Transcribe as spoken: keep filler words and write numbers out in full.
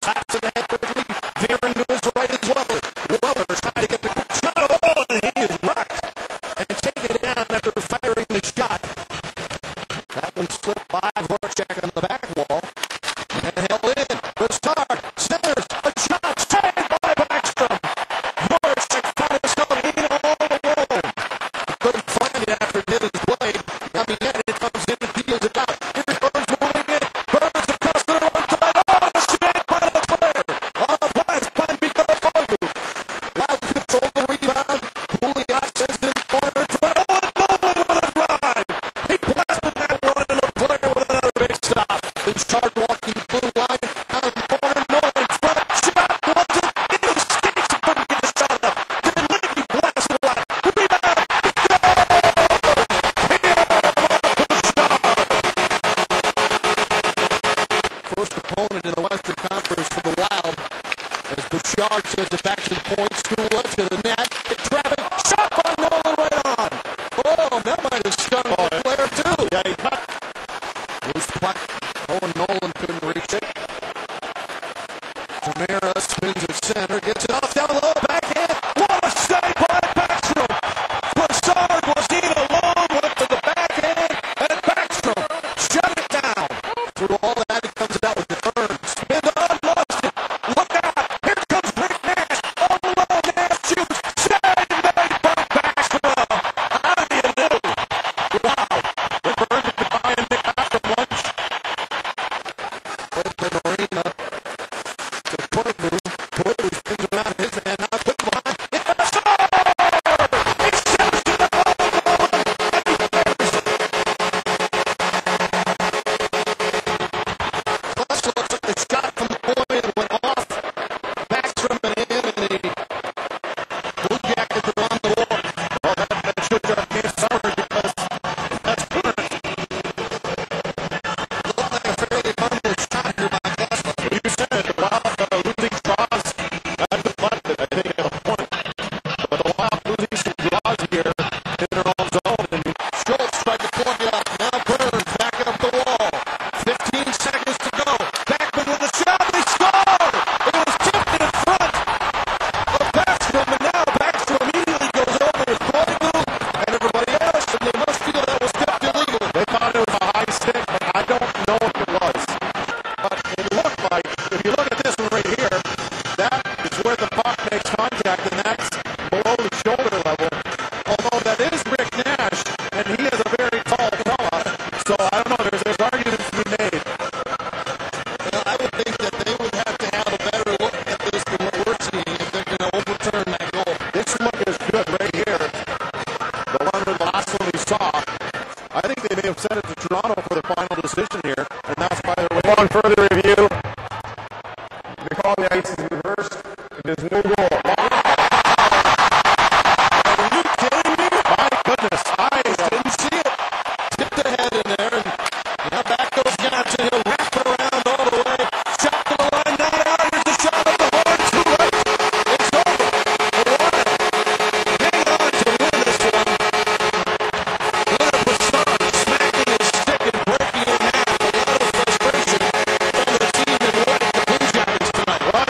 Taps it ahead quickly. Veering to his right as well. Weller trying to get the quick shot. Oh, and he is rocked and taken down after firing the shot. That one slipped by Voracek on the back wall and held in. Broussard centers a shot saved by Backstrom. Voracek found himself in all alone. Couldn't find it after it hit his blade. Now again, it comes in and deals it out. Here Burns moving in. Burns across the one side. Oh, the shot by the player. On the pass by Mikko Koivu. Loud control the rebound. Pouliot sends it in the corner. Oh, and Nolan with a drive. He blasted that one and a player with another big stop. Broussard walking the blue line. Out of the corner. Nolan front. Shot wants it. Into the sticks. He couldn't get the shot up. Then Licky blasted it out. Rebound. First opponent in the Western Conference for the Wild. As Bouchard sends it back to the point. Skula to the net. It's traffic. Shot by Nolan right on. Oh, that might have stung oh, the player too. Yeah, he cut. Loose puck. Oh, and Nolan couldn't reach it. Tamara spins at center. Gets it off down low. Backhand. What a save by Backstrom. Broussard was in alone. Went to the backhand. And Backstrom shut it down. Through all that, he comes out with the turn. Spin on, lost it. Look out. Here comes Rick Nash. On the low, Nash shoots. Saved made by Backstrom. How do you do? Wow. The Burns to buy and pick out the lunch. Open arena. To Koivu. Koivu spins around his man. Now quick behind. It's a score! He shoots to the goal. Plus, it looks like the shot from Boyd went off. Backstrom and in, and the Blue Jackets are on the wall. Well, that, that should have been summer because that's Burns. Looked like a fairly harmless shot here by Kessler. You said it, the Wild uh, losing draws. That's deflected, I think, at a point. But the Wild losing some draws here in their own zone. And Schultz tried to point it up. Now Burns backing up the wall. fifteen seconds to go. Backman with a shot. They score! It was tipped in front of Backstrom. And now Backstrom immediately goes over to Koivu and everybody else. And they must feel that was tipped illegally. They thought it was a high stick, but I don't know if it was. But it looked like, if you look at this one right here, that is where the puck makes contact, and that's below the shoulder level. Although that is Rick Nash, and he is a very tall fella. So I don't know, there's, there's arguments to be made. Well, I would think that they would have to have a better look at this than what we're seeing if they're going to overturn that goal. This look is good right here. The one with the last one we saw. I think they may have sent it to Toronto for the final decision here. And